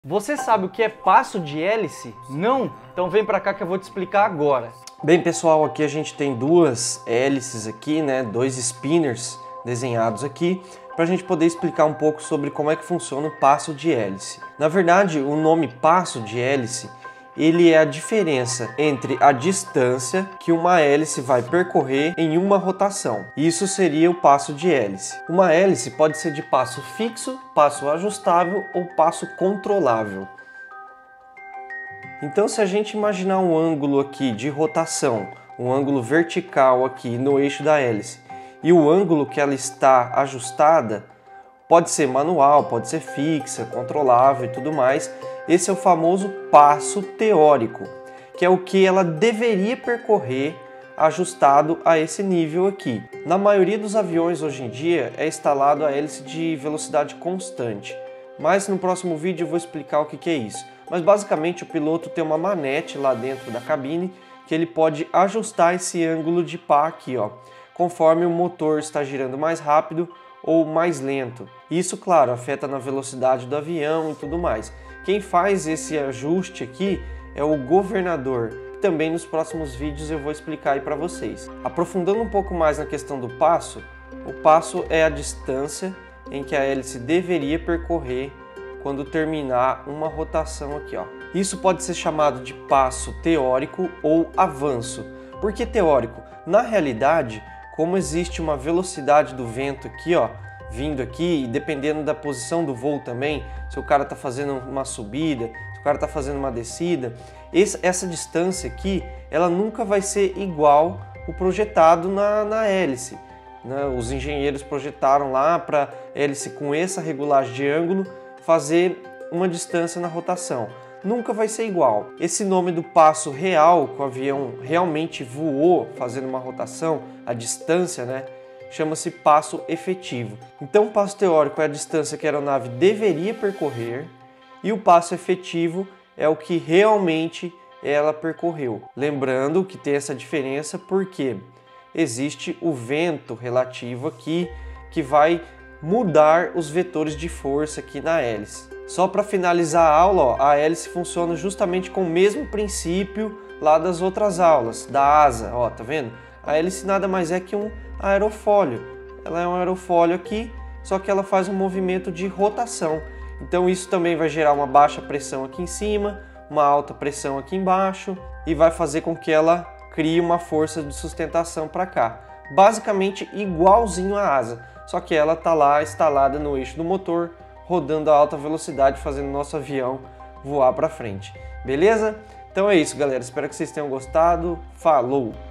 Você sabe o que é passo de hélice? Não? Então vem pra cá que eu vou te explicar agora. Bem, pessoal, aqui a gente tem duas hélices aqui, né? Dois spinners desenhados aqui, para a gente poder explicar um pouco sobre como é que funciona o passo de hélice. Na verdade, o nome passo de hélice, ele é a diferença entre a distância que uma hélice vai percorrer em uma rotação. Isso seria o passo de hélice. Uma hélice pode ser de passo fixo, passo ajustável ou passo controlável. Então, se a gente imaginar um ângulo aqui de rotação, um ângulo vertical aqui no eixo da hélice, e o ângulo que ela está ajustada, pode ser manual, pode ser fixa, controlável e tudo mais. Esse é o famoso passo teórico, que é o que ela deveria percorrer ajustado a esse nível aqui. Na maioria dos aviões hoje em dia é instalado a hélice de velocidade constante, mas no próximo vídeo eu vou explicar o que é isso. Mas basicamente o piloto tem uma manete lá dentro da cabine que ele pode ajustar esse ângulo de pá aqui, ó, conforme o motor está girando mais rápido ou mais lento. Isso, claro, afeta na velocidade do avião e tudo mais. Quem faz esse ajuste aqui é o governador. Também nos próximos vídeos eu vou explicar aí para vocês. Aprofundando um pouco mais na questão do passo, o passo é a distância em que a hélice deveria percorrer quando terminar uma rotação aqui, ó. Isso pode ser chamado de passo teórico ou avanço. Por que teórico? Na realidade, como existe uma velocidade do vento aqui, ó, vindo aqui, e dependendo da posição do voo também, se o cara está fazendo uma subida, se o cara está fazendo uma descida, essa distância aqui, ela nunca vai ser igual o projetado na hélice, né? Os engenheiros projetaram lá para a hélice com essa regulagem de ângulo fazer uma distância na rotação. Nunca vai ser igual. Esse nome do passo real, que o avião realmente voou fazendo uma rotação, a distância, né, chama-se passo efetivo. Então, o passo teórico é a distância que a aeronave deveria percorrer e o passo efetivo é o que realmente ela percorreu. Lembrando que tem essa diferença porque existe o vento relativo aqui que vai mudar os vetores de força aqui na hélice. Só para finalizar a aula, ó, a hélice funciona justamente com o mesmo princípio lá das outras aulas, da asa, ó, tá vendo? A hélice nada mais é que um aerofólio. Ela é um aerofólio aqui, só que ela faz um movimento de rotação. Então isso também vai gerar uma baixa pressão aqui em cima, uma alta pressão aqui embaixo e vai fazer com que ela crie uma força de sustentação para cá. Basicamente igualzinho à asa, só que ela está lá instalada no eixo do motor, rodando a alta velocidade, fazendo o nosso avião voar para frente. Beleza? Então é isso, galera. Espero que vocês tenham gostado. Falou!